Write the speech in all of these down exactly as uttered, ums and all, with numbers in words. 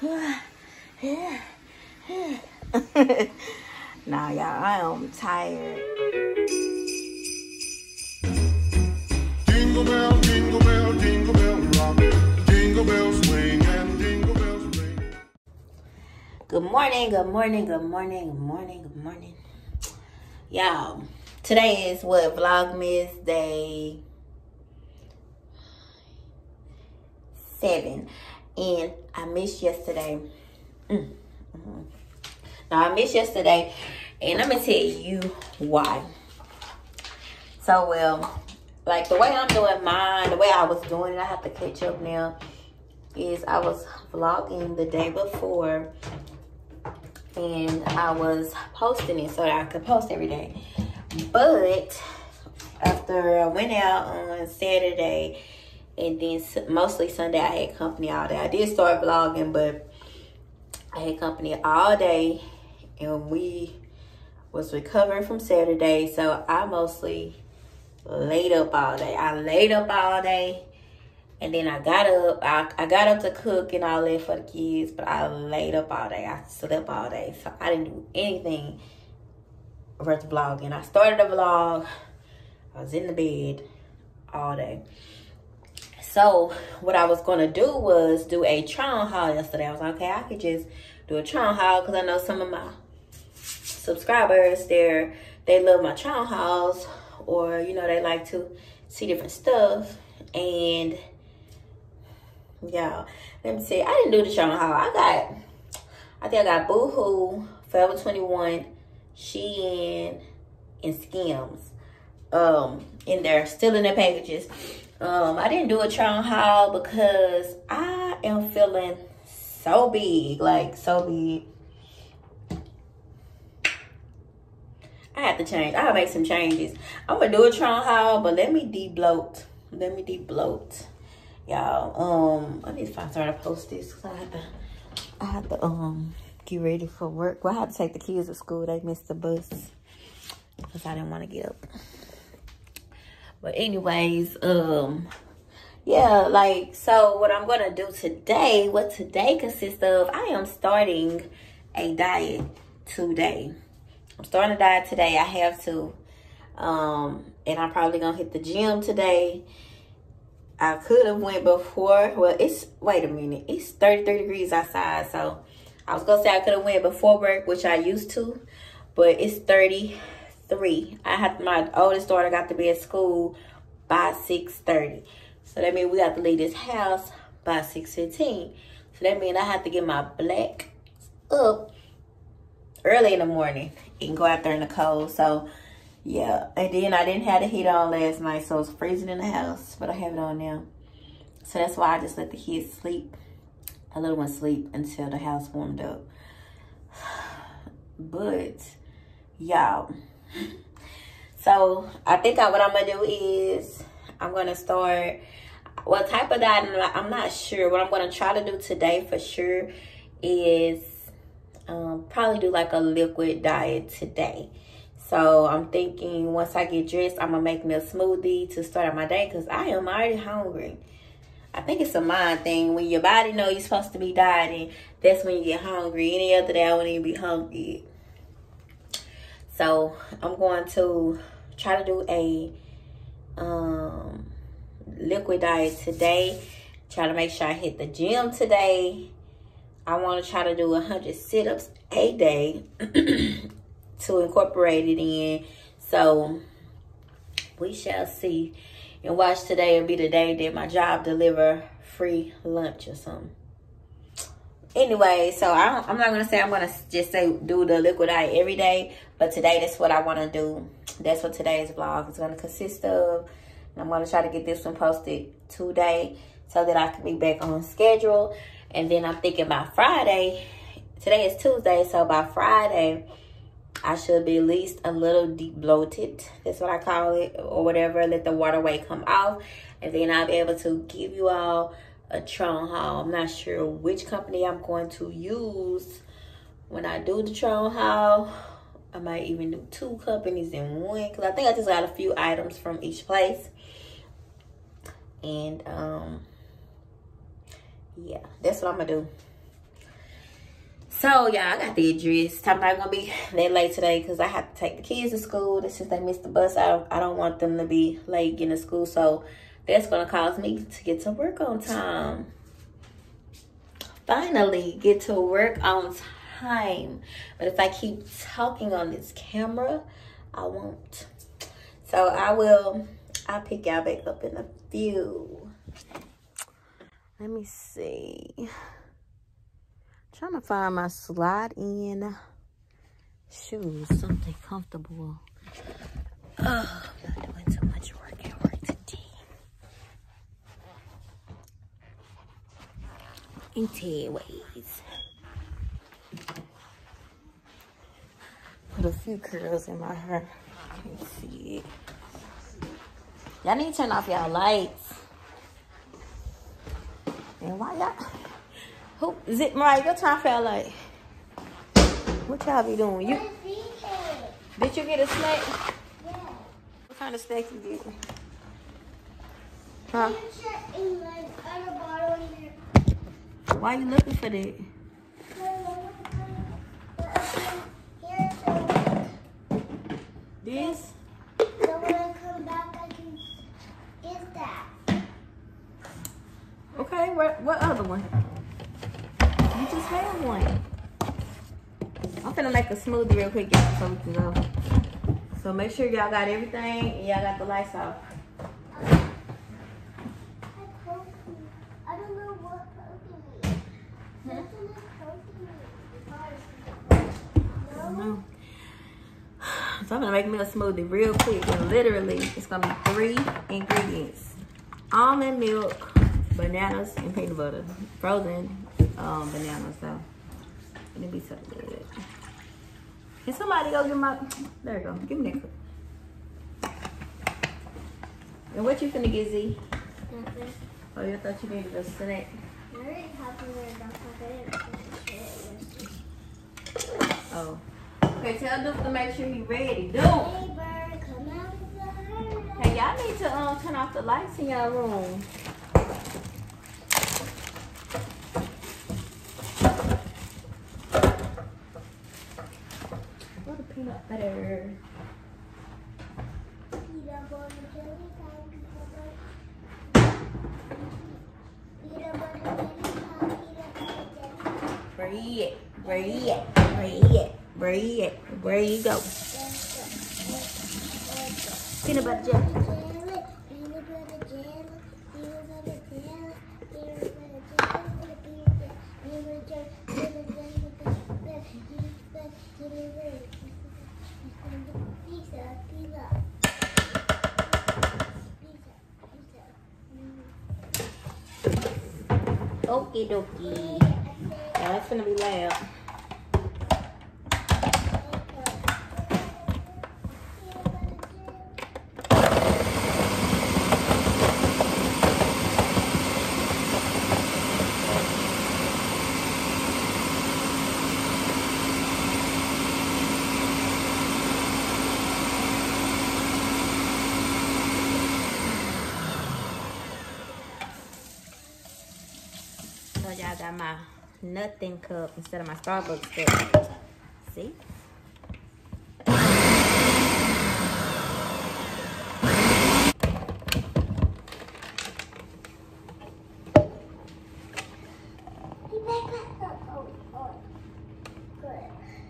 Nah, y'all, I am tired. Jingle bell, jingle bell, jingle bell rock. Jingle bells swing and jingle bells ring. Good morning, good morning, good morning, good morning, good morning. Y'all, today is what, Vlogmas Day seven. And I missed yesterday. Mm. Mm-hmm. Now, I missed yesterday. And I'm going to tell you why. So, well, like the way I'm doing mine, the way I was doing it, I have to catch up now, is I was vlogging the day before. And I was posting it so that I could post every day. But after I went out on Saturday, and then mostly Sunday, I had company all day. I did start vlogging, but I had company all day. And we was recovering from Saturday. So I mostly laid up all day. I laid up all day. And then I got up. I, I got up to cook and all that for the kids. But I laid up all day. I slept all day. So I didn't do anything worth vlogging. I started a vlog. I was in the bed all day. So what I was going to do was do a Tron haul yesterday. I was like, okay, I could just do a Tron haul because I know some of my subscribers, they're, they love my Tron hauls, or, you know, they like to see different stuff. And, yeah, let me see. I didn't do the Tron haul. I got, I think I got Boohoo, Forever twenty-one, Shein, and Skims um, in there, still in their packages. Um, I didn't do a Tron haul because I am feeling so big, like so big. I have to change. I'll make some changes. I'm gonna do a Tron haul, but let me de-bloat. Let me de-bloat, y'all. Um, I need to find somewhere to post this because I have to. I have to um get ready for work. Well, I have to take the kids to school. They missed the bus because I didn't want to get up. But anyways, um, yeah, like, so what I'm going to do today, what today consists of, I am starting a diet today. I'm starting a diet today. I have to. Um, and I'm probably going to hit the gym today. I could have went before. Well, it's, wait a minute. It's thirty-three degrees outside. So I was going to say I could have went before work, which I used to. But it's thirty. Three. I have my oldest daughter got to be at school by six thirty. So that means we got to leave this house by six fifteen. So that means I have to get my black up early in the morning and go out there in the cold. So yeah. And then I didn't have the heat on last night, so it's freezing in the house, but I have it on now. So that's why I just let the kids sleep. A little one sleep until the house warmed up. But y'all, so I think I, what I'm gonna do is I'm gonna start what type of diet. I'm not sure. What I'm gonna try to do today for sure is um, probably do like a liquid diet today. So I'm thinking once I get dressed, I'm gonna make me a smoothie to start out my day because I am already hungry. I think it's a mind thing. When your body know you're supposed to be dieting, that's when you get hungry. Any other day I wouldn't even be hungry. So I'm going to try to do a um, liquid diet today. Try to make sure I hit the gym today. I want to try to do one hundred sit-ups a day to incorporate it in. So we shall see. And watch today will be the day that my job deliver free lunch or something. Anyway, so I don't, I'm not going to say I'm going to just say do the liquid diet every day. But today, that's what I want to do. That's what today's vlog is going to consist of. And I'm going to try to get this one posted today so that I can be back on schedule. And then I'm thinking by Friday. Today is Tuesday, so by Friday, I should be at least a little deep bloated. That's what I call it, or whatever. Let the water weight come off. And then I'll be able to give you all a Tron haul. I'm not sure which company I'm going to use when I do the Tron haul. I might even do two companies in one, because I think I just got a few items from each place. And um yeah, that's what I'm gonna do. So y'all, I got the address. I'm not gonna be that late today because I have to take the kids to school. This since they missed the bus. I don't, I don't want them to be late getting to school. So that's gonna cause me to get to work on time. Finally get to work on time. But if I keep talking on this camera, I won't. So I will, I'll pick y'all back up in a few. Let me see. Trying to find my slide in shoes, something comfortable. Oh, I'm not doing too much work at work today. In ten ways. Put a few curls in my hair. Can't see it. Y'all need to turn off y'all lights. And why y'all? Who is it, Mariah? Your time felt like. What y'all be doing? You did you get a snack? Yeah. What kind of snack you get? Huh? In my other bottle in here. Why you looking for that? This? So when I come back, I can get that. Okay. What what other one? You just had one. I'm finna make a smoothie real quick, y'all, so we can go. So make sure y'all got everything and y'all got the lights off. I don't know what protein is. Something is protein. No. So I'm gonna make me a smoothie real quick, and literally it's gonna be three ingredients: almond milk, bananas, and peanut butter. Frozen um, bananas, so it'll be so good. Can somebody go get my? There you go. Give me that cup. And what you finna get, Z? Nothing. Oh, you thought you needed a snack? I already have to wear a Oh. Okay, tell Duke to make sure he's ready. Duke! Hey, bird, come out of the herd. Hey, y'all need to um turn off the lights in y'all room. What a peanut butter. Peanut butter jelly time, peanut butter. Peanut butter jelly time, peanut butter jelly time. Where you at? Where you at? Where you at? Where you at? Where you go? Peanut butter jelly. Peanut butter jelly, peanut butter jelly, peanut butter jelly, peanut butter jelly, peanut butter jelly, pizza, pizza, pizza. Okie dokie. Now it's gonna be loud. So y'all got my nothing cup instead of my Starbucks cup. See? He made that up. Oh, oh, good.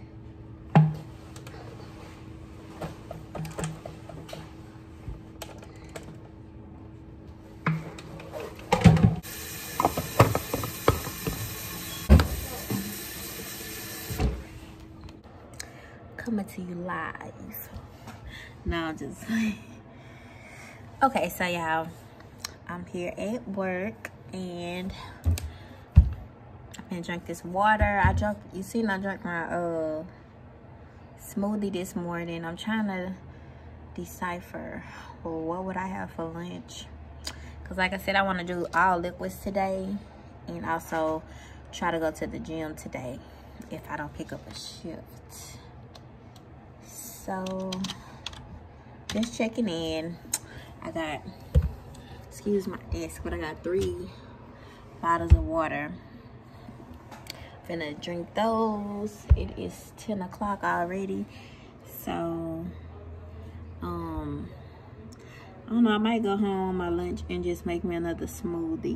Coming to you live. No, I'm just okay. So y'all, I'm here at work and I'm gonna drink this water. I drank. You seen I drank my uh smoothie this morning. I'm trying to decipher, well, what would I have for lunch? Cause like I said, I want to do all liquids today, and also try to go to the gym today if I don't pick up a shift. So just checking in. I got, excuse my desk, but I got three bottles of water. finna drink those. It is ten o'clock already. So, um, I don't know, I might go home on my lunch and just make me another smoothie.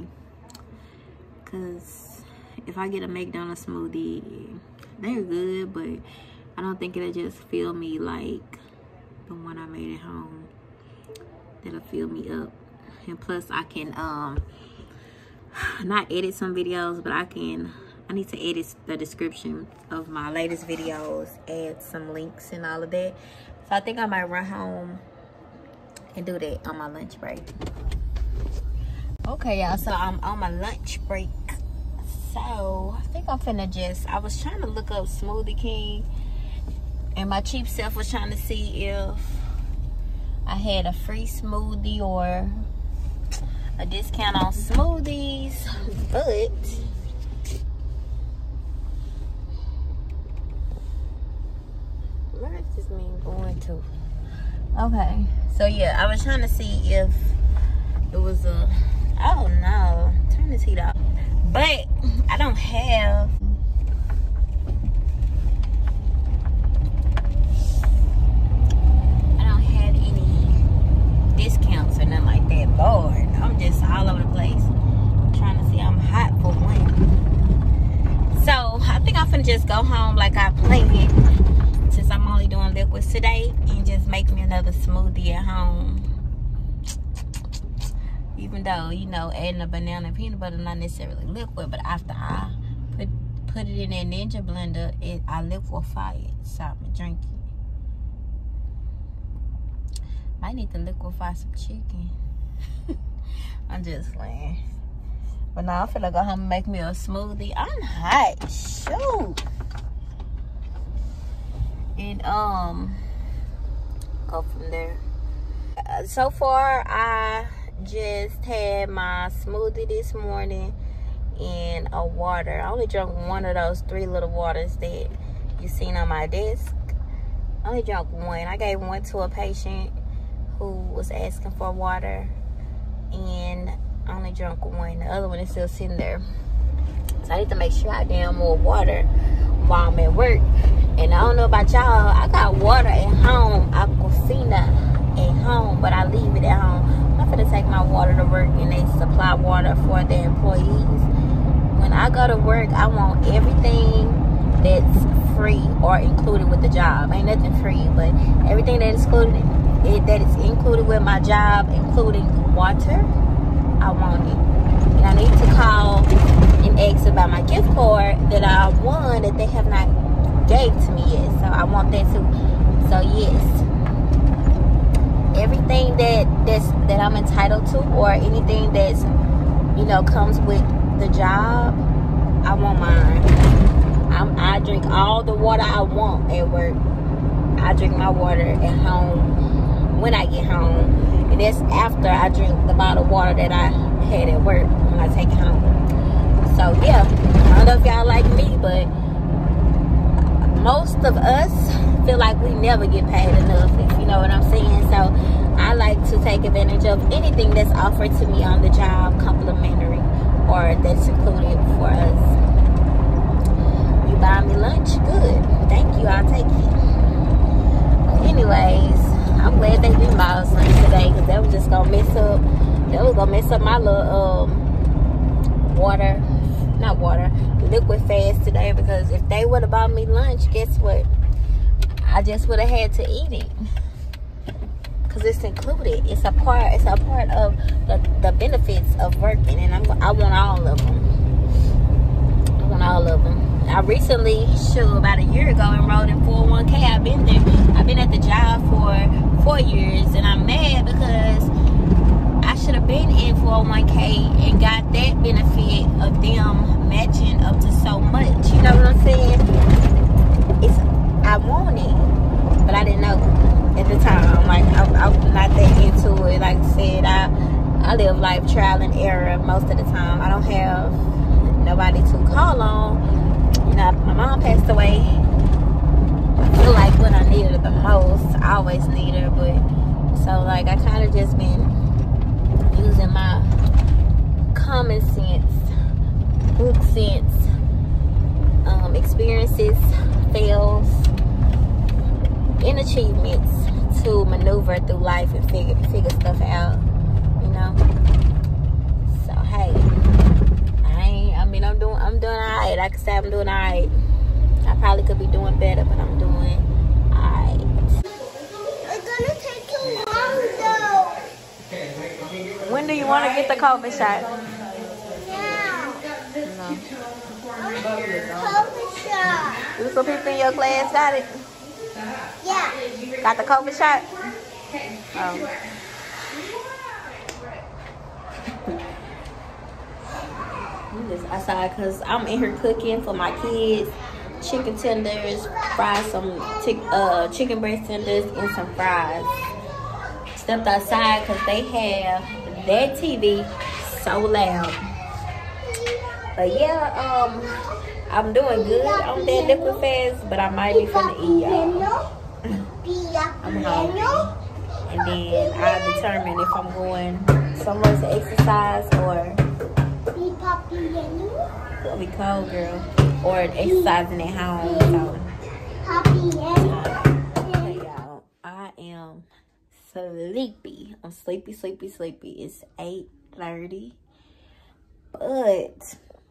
Cause if I get a McDonald's smoothie, they're good, but I don't think it'll just fill me like the one I made at home. That'll fill me up. And plus I can um not edit some videos, but I can I need to edit the description of my latest videos, add some links and all of that. So I think I might run home and do that on my lunch break. Okay, y'all, so I'm on my lunch break. So I think I'm finna just, I was trying to look up Smoothie King, and my cheap self was trying to see if I had a free smoothie or a discount on smoothies, but where is this man going to? Okay, so yeah, I was trying to see if it was a, I don't know, turn this heat off, but I don't have I don't have any discounts or nothing like that. Lord, I'm just all over the place trying to see. I'm hot for one. So I think I'm finna just go home like I planned, since I'm only doing liquids today, and just make me another smoothie at home. Even though, you know, adding a banana and peanut butter not necessarily liquid, but after I put put it in that Ninja blender, it I liquefy it, so I'm drinking. I need to liquefy some chicken. I'm just playing. But now I feel like I'm gonna make me a smoothie. I'm hot, shoot. And um, go from there. Uh, so far, I just had my smoothie this morning and a water. I only drank one of those three little waters that you seen on my desk. I only drank one. I gave one to a patient who was asking for water, and I only drank one. The other one is still sitting there. So I need to make sure I down more water while I'm at work. And I don't know about y'all, I got water at home, Aquafina at home, but I leave it at home. I'm gonna take my water to work, and they supply water for their employees. When I go to work, I want everything that's free or included with the job. Ain't nothing free, but everything that is included, it, that is included with my job, including water, I want it. And I need to call and ask about my gift card that I won that they have not gave to me yet. So I want that too. So yes, everything that that's that I'm entitled to, or anything that's, you know, comes with the job, I want mine. I'm, I drink all the water I want at work. I drink my water at home when I get home, and that's after I drink the bottled water that I had at work when I take it home. So yeah, I don't know if y'all like me, but most of us feel like we never get paid enough, if you know what I'm saying. So I like to take advantage of anything that's offered to me on the job, complimentary, or that's included for us. You buy me lunch, good, thank you, I'll take it. Anyways, I'm glad they do miles lunch today, because that was just gonna mess up that was gonna mess up my little um water not water liquid fast today, because if they would have bought me lunch, guess what, I just would have had to eat it, because it's included. It's a part it's a part of the, the benefits of working, and I'm, I want all of them. I want all of them. I recently, sure, about a year ago, enrolled in four oh one K. I've been there. I've been at the job for four years, and I'm mad because I should have been in four oh one K and got that benefit of them matching up to so much. You know what I'm saying? It's I want it, but I didn't know at the time. Like I, I was not that into it. Like I said, I I live life trial and error most of the time. I don't have nobody to call on. You know, my mom passed away. I feel like when I needed her the most, I always need her, but so like I kind of just been using my common sense, good sense, and achievements to maneuver through life and figure figure stuff out, you know. So hey, I ain't. I mean, I'm doing. I'm doing all right. Like I said, I'm doing all right. I probably could be doing better, but I'm doing all right. It's gonna take too long though. When do you want to get the COVID shot? Now. No. COVID shot. You some people in your class got it? Yeah. Got the COVID shot? Oh. I'm just outside because I'm in here cooking for my kids. Chicken tenders, fries, some chick, uh, chicken breast tenders, and some fries. Stepped outside because they have that T V so loud. But yeah, um, I'm doing good on that liquid fast, but I might be finna eat, y'all. I'm hungry. And then I'll determine if I'm going somewhere to exercise or it'll be cold, girl, or exercising at home. So, okay, y'all, I am sleepy. I'm sleepy, sleepy, sleepy. It's eight thirty, but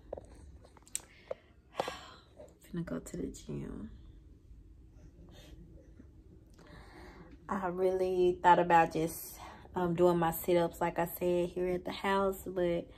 I'm gonna go to the gym. I really thought about just um, doing my sit-ups, like I said, here at the house, but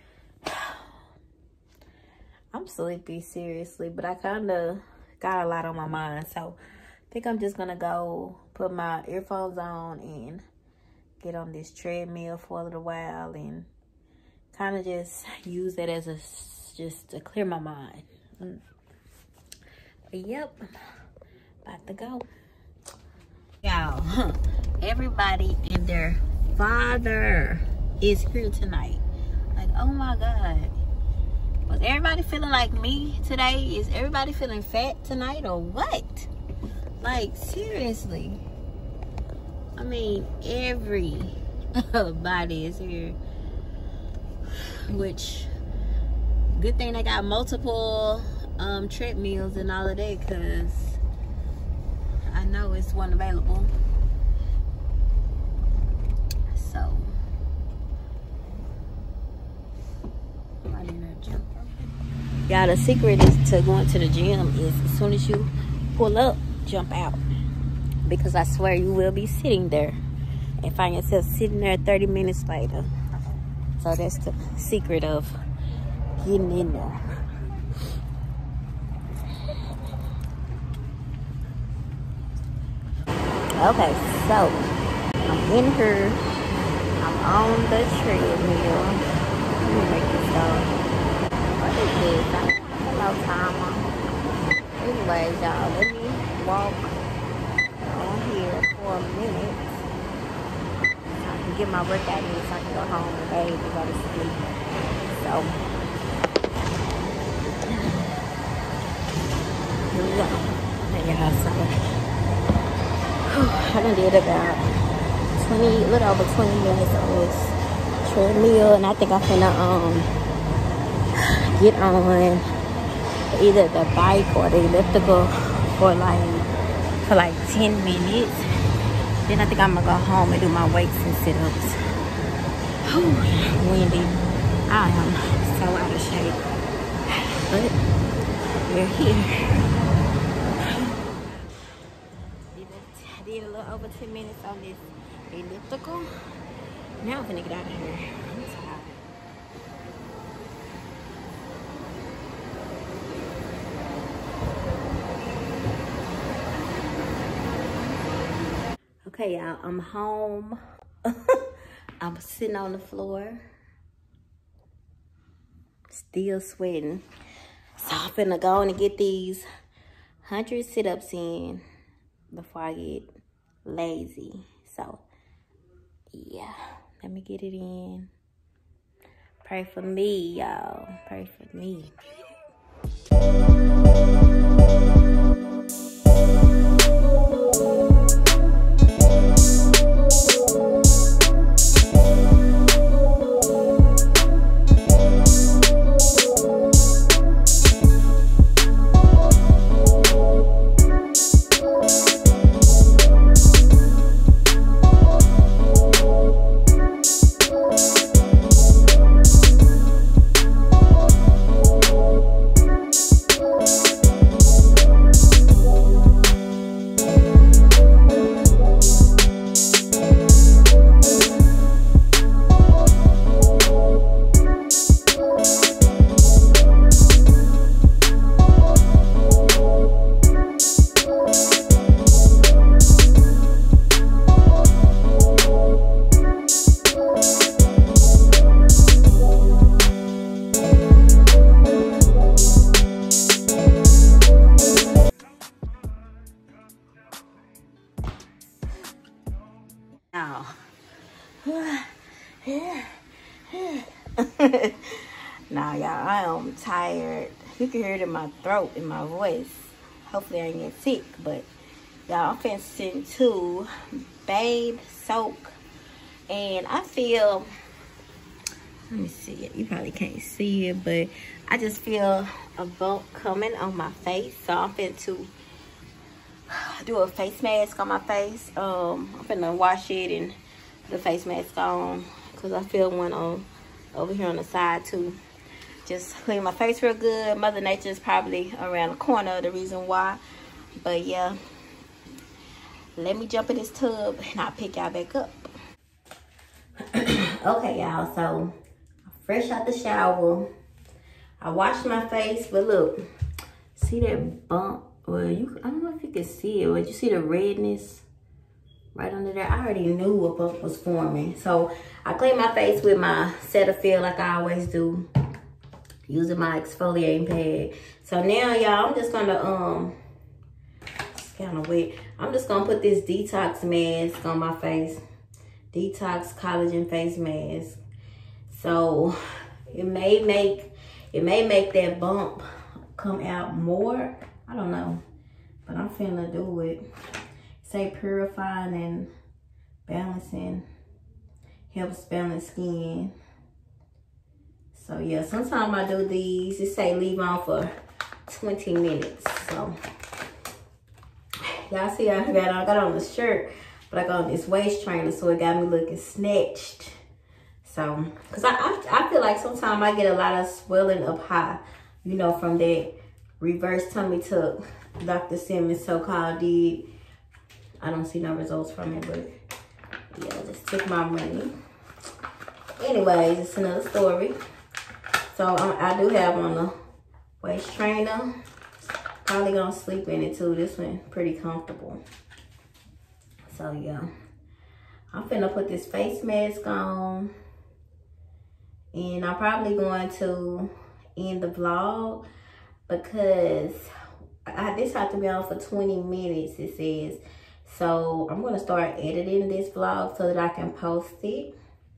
I'm sleepy, seriously. But I kind of got a lot on my mind, so I think I'm just gonna go put my earphones on and get on this treadmill for a little while and kind of just use it as a just to clear my mind. Mm. But yep, about to go. Y'all, huh, everybody and their father is here tonight. Like, oh my God. Was everybody feeling like me today? Is everybody feeling fat tonight or what? Like, seriously. I mean, everybody is here. Which, good thing they got multiple um, treadmills and all of that, because I know it's one available. So, I need a jump. Y'all, the secret is to going to the gym is as soon as you pull up, jump out. Because I swear you will be sitting there and find yourself sitting there thirty minutes later. So that's the secret of getting in there. Okay, so I'm in here. I'm on the treadmill. Let me make this up. What is this? I don't have no timer. Anyways, y'all, let me walk on here for a minute. I can get my workout in so I can go home and bathe and go to sleep. So, here we go. There y'all, so I done did about twenty, a little over twenty minutes on this treadmill, and I think I'm finna um get on either the bike or the elliptical for like for like ten minutes. Then I think I'm gonna go home and do my weights and sit-ups. Whew, windy. I am so out of shape, but we're here. Did a little over ten minutes on this elliptical. Now I'm gonna get out of here. I'm tired. Okay, y'all, I'm home. I'm sitting on the floor, still sweating. So I'm finna go in and get these one hundred sit-ups in before I get lazy. So yeah, let me get it in. Pray for me, y'all. Pray for me. I am tired. You can hear it in my throat, in my voice. Hopefully I ain't get sick, but y'all, I'm finishing to bathe, soak, and I feel, let me see it. You probably can't see it, but I just feel a bump coming on my face. So I'm finna to do a face mask on my face. Um, I'm finna wash it and put the face mask on because I feel one on over here on the side too. Just clean my face real good. Mother Nature is probably around the corner, the reason why. But yeah, let me jump in this tub and I'll pick y'all back up. Okay, y'all, so fresh out the shower. I washed my face, but look, see that bump? Well, you, I don't know if you can see it, but you see the redness right under there? I already knew a bump was forming. So I cleaned my face with my Cetaphil like I always do, using my exfoliating pad. So now, y'all, I'm just gonna, um, it's kind of wet. I'm just gonna put this detox mask on my face. Detox collagen face mask. So it may make, it may make that bump come out more. I don't know, but I'm finna do it. Say purifying and balancing, helps balance skin. So yeah, sometimes I do these, it say leave on for twenty minutes. So y'all see I got, I got on the shirt, but I got on this waist trainer, so it got me looking snatched. So, cause I, I, I feel like sometimes I get a lot of swelling up high, you know, from that reverse tummy tuck Doctor Simmons so-called did. I don't see no results from it, but yeah, I just took my money. Anyways, it's another story. So um, I do have on a waist trainer. Probably gonna sleep in it too. This one pretty comfortable. So yeah, I'm finna put this face mask on, and I'm probably going to end the vlog because I, this has to be on for twenty minutes, it says. So I'm gonna start editing this vlog so that I can post it.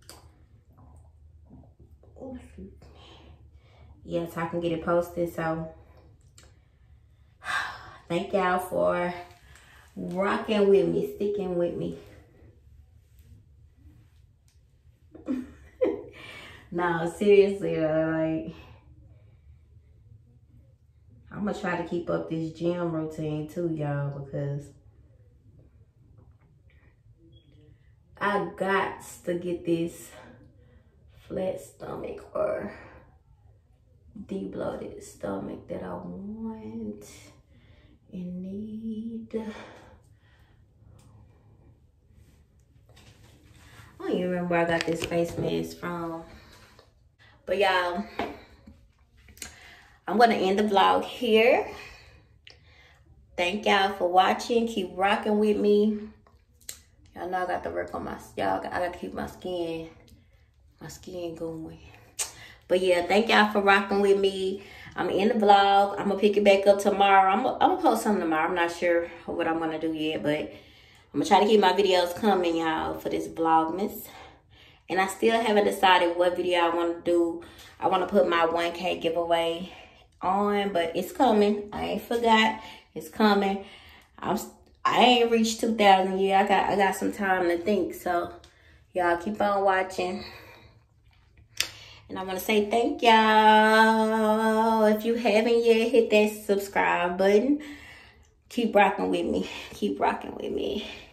Oops. Yes, I can get it posted. So thank y'all for rocking with me, sticking with me. No, seriously though, like, I'm gonna try to keep up this gym routine too, y'all, because I got to get this flat stomach or de-bloated stomach that I want and need. I don't even remember where I got this face mask from. But y'all, I'm gonna end the vlog here. Thank y'all for watching. Keep rocking with me. Y'all know I got to work on my, y'all, I gotta keep my skin, my skin going. But yeah, thank y'all for rocking with me. I'm in the vlog. I'm gonna pick it back up tomorrow. I'm gonna, I'm gonna post something tomorrow. I'm not sure what I'm gonna do yet, but I'm gonna try to keep my videos coming, y'all, for this Vlogmas. And I still haven't decided what video I want to do. I want to put my one K giveaway on, but it's coming. I ain't forgot. It's coming. I'm. I ain't reached two thousand yet. I got. I got some time to think. So y'all keep on watching. And I want to say thank y'all. If you haven't yet, hit that subscribe button. Keep rocking with me. Keep rocking with me.